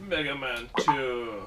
Mega Man 2.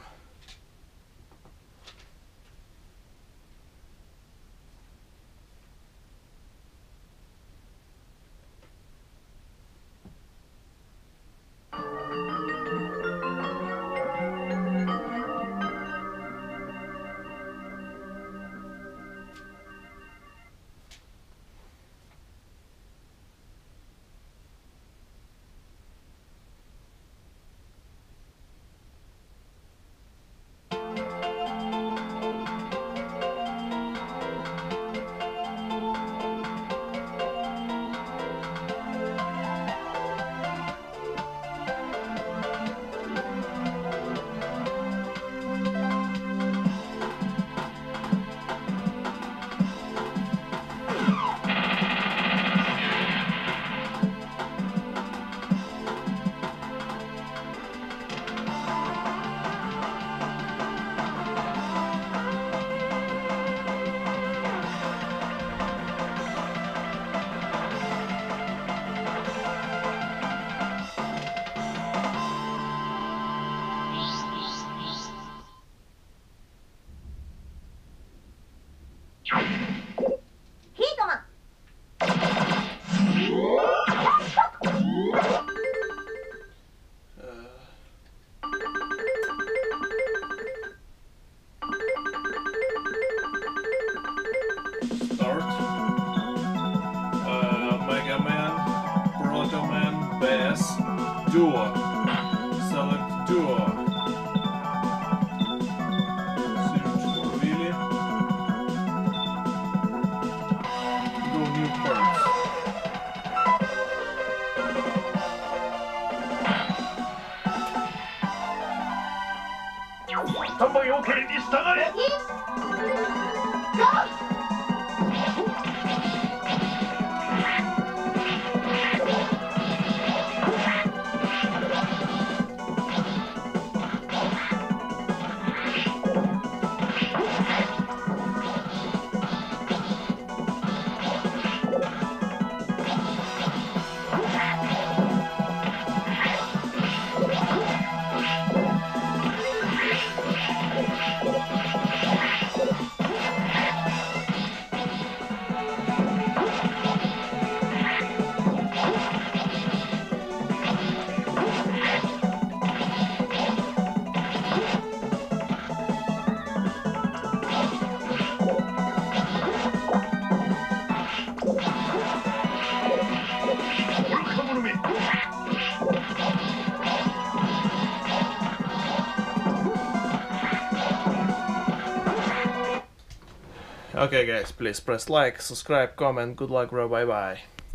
Start. Mega Man, Proto Man, Bass, Duo. Select Duo. Search for Willy. Go new parts. Somebody okayに従え。 Okay guys, please press like, subscribe, comment, good luck, bro, bye bye.